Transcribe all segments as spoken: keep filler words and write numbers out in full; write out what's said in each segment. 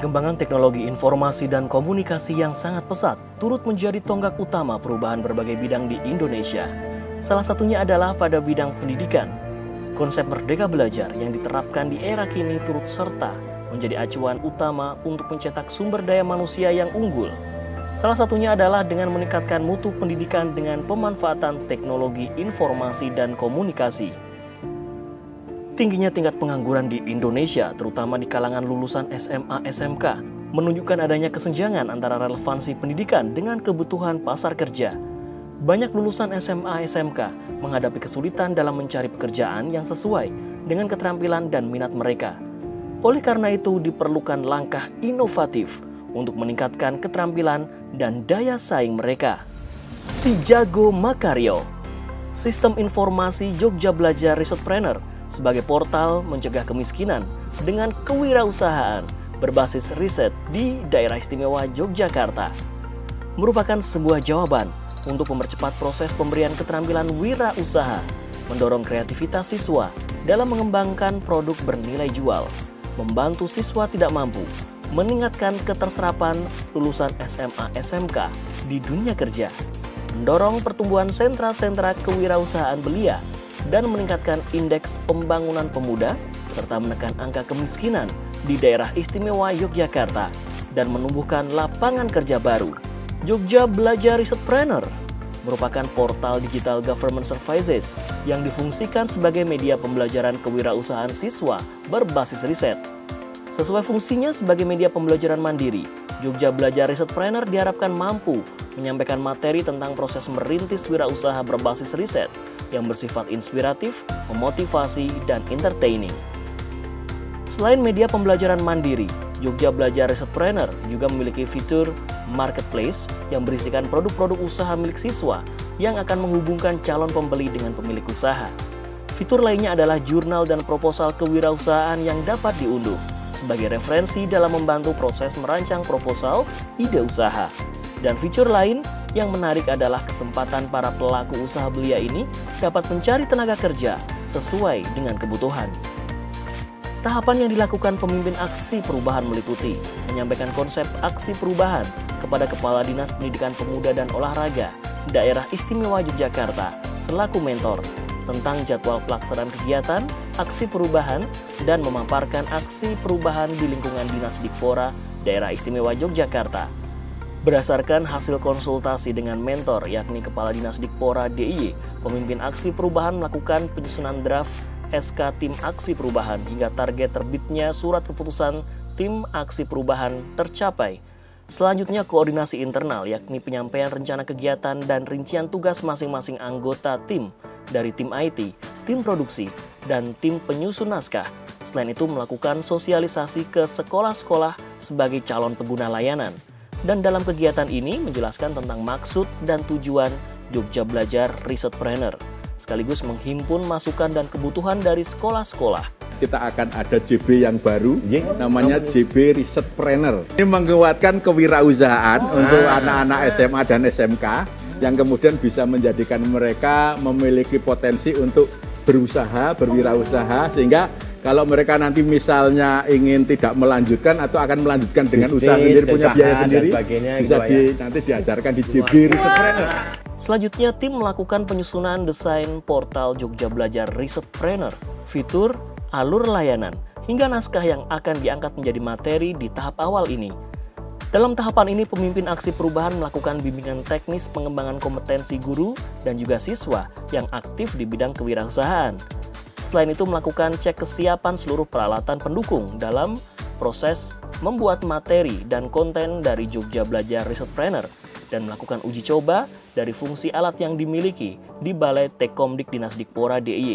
Perkembangan teknologi informasi dan komunikasi yang sangat pesat turut menjadi tonggak utama perubahan berbagai bidang di Indonesia. Salah satunya adalah pada bidang pendidikan. Konsep Merdeka Belajar yang diterapkan di era kini turut serta menjadi acuan utama untuk mencetak sumber daya manusia yang unggul. Salah satunya adalah dengan meningkatkan mutu pendidikan dengan pemanfaatan teknologi informasi dan komunikasi. Tingginya tingkat pengangguran di Indonesia, terutama di kalangan lulusan S M A S M K, menunjukkan adanya kesenjangan antara relevansi pendidikan dengan kebutuhan pasar kerja. Banyak lulusan S M A S M K menghadapi kesulitan dalam mencari pekerjaan yang sesuai dengan keterampilan dan minat mereka. Oleh karena itu, diperlukan langkah inovatif untuk meningkatkan keterampilan dan daya saing mereka. Si Jago Makaryo, Sistem Informasi Jogja Belajar Researchpreneur, sebagai portal mencegah kemiskinan dengan kewirausahaan berbasis riset di Daerah Istimewa Yogyakarta, merupakan sebuah jawaban untuk mempercepat proses pemberian keterampilan wirausaha, mendorong kreativitas siswa dalam mengembangkan produk bernilai jual, membantu siswa tidak mampu, meningkatkan keterserapan lulusan S M A S M K di dunia kerja, mendorong pertumbuhan sentra-sentra kewirausahaan belia, dan meningkatkan indeks pembangunan pemuda, serta menekan angka kemiskinan di Daerah Istimewa Yogyakarta, dan menumbuhkan lapangan kerja baru. Jogja Belajar Researchpreneur merupakan portal digital government services yang difungsikan sebagai media pembelajaran kewirausahaan siswa berbasis riset. Sesuai fungsinya sebagai media pembelajaran mandiri, Jogja Belajar Researchpreneur diharapkan mampu menyampaikan materi tentang proses merintis wirausaha berbasis riset yang bersifat inspiratif, memotivasi, dan entertaining. Selain media pembelajaran mandiri, Jogja Belajar Researchpreneur juga memiliki fitur marketplace yang berisikan produk-produk usaha milik siswa yang akan menghubungkan calon pembeli dengan pemilik usaha. Fitur lainnya adalah jurnal dan proposal kewirausahaan yang dapat diunduh sebagai referensi dalam membantu proses merancang proposal ide usaha. Dan fitur lain yang menarik adalah kesempatan para pelaku usaha belia ini dapat mencari tenaga kerja sesuai dengan kebutuhan. Tahapan yang dilakukan pemimpin aksi perubahan meliputi menyampaikan konsep aksi perubahan kepada Kepala Dinas Pendidikan Pemuda dan Olahraga Daerah Istimewa Yogyakarta selaku mentor tentang jadwal pelaksanaan kegiatan, aksi perubahan, dan memaparkan aksi perubahan di lingkungan Dinas Dikpora Daerah Istimewa Yogyakarta. Berdasarkan hasil konsultasi dengan mentor yakni Kepala Dinas Dikpora D I Y, pemimpin aksi perubahan melakukan penyusunan draft S K Tim Aksi Perubahan hingga target terbitnya surat keputusan Tim Aksi Perubahan tercapai. Selanjutnya koordinasi internal yakni penyampaian rencana kegiatan dan rincian tugas masing-masing anggota tim dari tim I T, tim produksi, dan tim penyusun naskah. Selain itu melakukan sosialisasi ke sekolah-sekolah sebagai calon pengguna layanan. Dan dalam kegiatan ini menjelaskan tentang maksud dan tujuan Jogja Belajar Researchpreneur, sekaligus menghimpun masukan dan kebutuhan dari sekolah-sekolah. Kita akan ada J B yang baru, namanya J B Researchpreneur. Ini menguatkan kewirausahaan oh. untuk anak-anak S M A dan S M K, yang kemudian bisa menjadikan mereka memiliki potensi untuk berusaha, berwirausaha, sehingga kalau mereka nanti misalnya ingin tidak melanjutkan atau akan melanjutkan dengan bisnis, usaha sendiri, punya biaya sendiri, bisa gitu di, ya. nanti diajarkan di J B Researchpreneur. Selanjutnya, tim melakukan penyusunan desain portal Jogja Belajar Researchpreneur, fitur, alur layanan, hingga naskah yang akan diangkat menjadi materi di tahap awal ini. Dalam tahapan ini, pemimpin aksi perubahan melakukan bimbingan teknis pengembangan kompetensi guru dan juga siswa yang aktif di bidang kewirausahaan. Selain itu melakukan cek kesiapan seluruh peralatan pendukung dalam proses membuat materi dan konten dari Jogja Belajar Researchpreneur dan melakukan uji coba dari fungsi alat yang dimiliki di Balai Tekomdik Dinas Dikpora D I Y.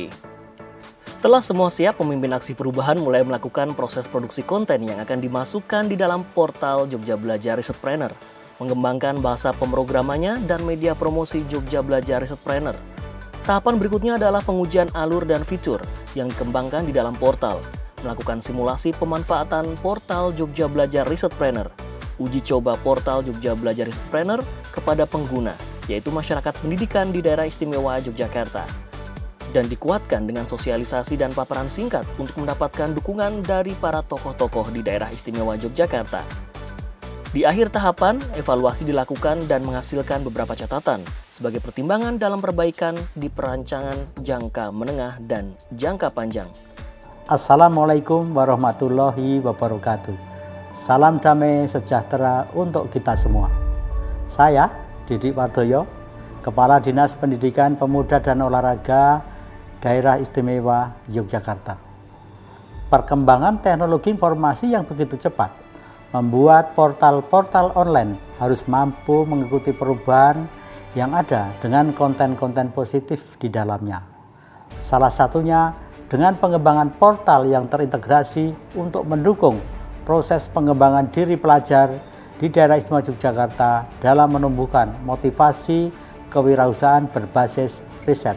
Setelah semua siap, pemimpin aksi perubahan mulai melakukan proses produksi konten yang akan dimasukkan di dalam portal Jogja Belajar Researchpreneur, mengembangkan bahasa pemrogramannya dan media promosi Jogja Belajar Researchpreneur. Tahapan berikutnya adalah pengujian alur dan fitur yang dikembangkan di dalam portal, melakukan simulasi pemanfaatan portal Jogja Belajar Researchpreneur, uji coba portal Jogja Belajar Researchpreneur kepada pengguna, yaitu masyarakat pendidikan di Daerah Istimewa Yogyakarta. dan dikuatkan dengan sosialisasi dan paparan singkat untuk mendapatkan dukungan dari para tokoh-tokoh di daerah istimewa Yogyakarta. Di akhir tahapan, evaluasi dilakukan dan menghasilkan beberapa catatan sebagai pertimbangan dalam perbaikan di perancangan jangka menengah dan jangka panjang. Assalamualaikum warahmatullahi wabarakatuh. Salam damai sejahtera untuk kita semua. Saya, Didik Wardoyo, Kepala Dinas Pendidikan Pemuda dan Olahraga Daerah Istimewa Yogyakarta. Perkembangan teknologi informasi yang begitu cepat membuat portal-portal online harus mampu mengikuti perubahan yang ada dengan konten-konten positif di dalamnya. Salah satunya dengan pengembangan portal yang terintegrasi untuk mendukung proses pengembangan diri pelajar di daerah istimewa Yogyakarta dalam menumbuhkan motivasi kewirausahaan berbasis riset.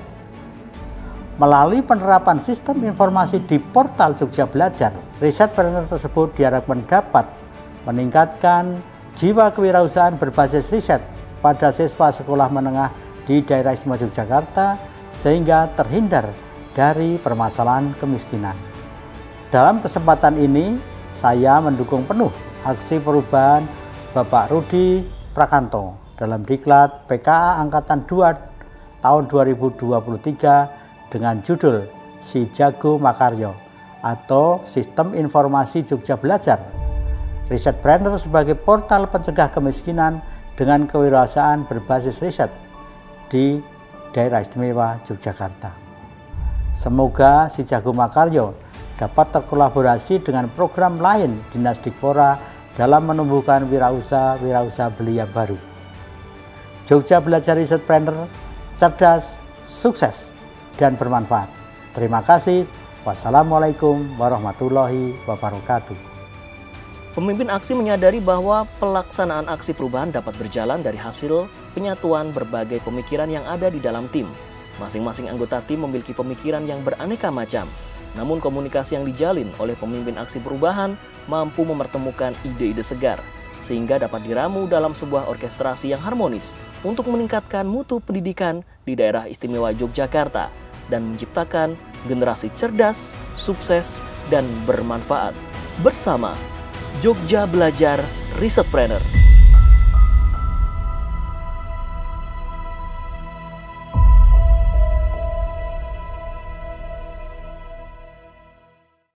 Melalui penerapan sistem informasi di portal Jogja Belajar, riset partner tersebut diharapkan dapat meningkatkan jiwa kewirausahaan berbasis riset pada siswa sekolah menengah di daerah istimewa Yogyakarta sehingga terhindar dari permasalahan kemiskinan. Dalam kesempatan ini, saya mendukung penuh aksi perubahan Bapak Rudi Prakanto dalam Diklat P K A Angkatan dua tahun dua ribu dua puluh tiga dengan judul Si Jago Makaryo atau Sistem Informasi Jogja Belajar. Riset Planner sebagai portal pencegah kemiskinan dengan kewirausahaan berbasis riset di daerah istimewa Yogyakarta. Semoga Si Jago Makaryo dapat terkolaborasi dengan program lain Dinas Dikpora dalam menumbuhkan wirausaha-wirausaha belia baru. Jogja Belajar Riset Planner, cerdas, sukses, dan bermanfaat. Terima kasih. Wassalamualaikum warahmatullahi wabarakatuh. Pemimpin aksi menyadari bahwa pelaksanaan aksi perubahan dapat berjalan dari hasil penyatuan berbagai pemikiran yang ada di dalam tim. Masing-masing anggota tim memiliki pemikiran yang beraneka macam. Namun komunikasi yang dijalin oleh pemimpin aksi perubahan mampu mempertemukan ide-ide segar, sehingga dapat diramu dalam sebuah orkestrasi yang harmonis untuk meningkatkan mutu pendidikan di daerah istimewa Yogyakarta dan menciptakan generasi cerdas, sukses, dan bermanfaat. Bersama Jogja Belajar Riset Planner.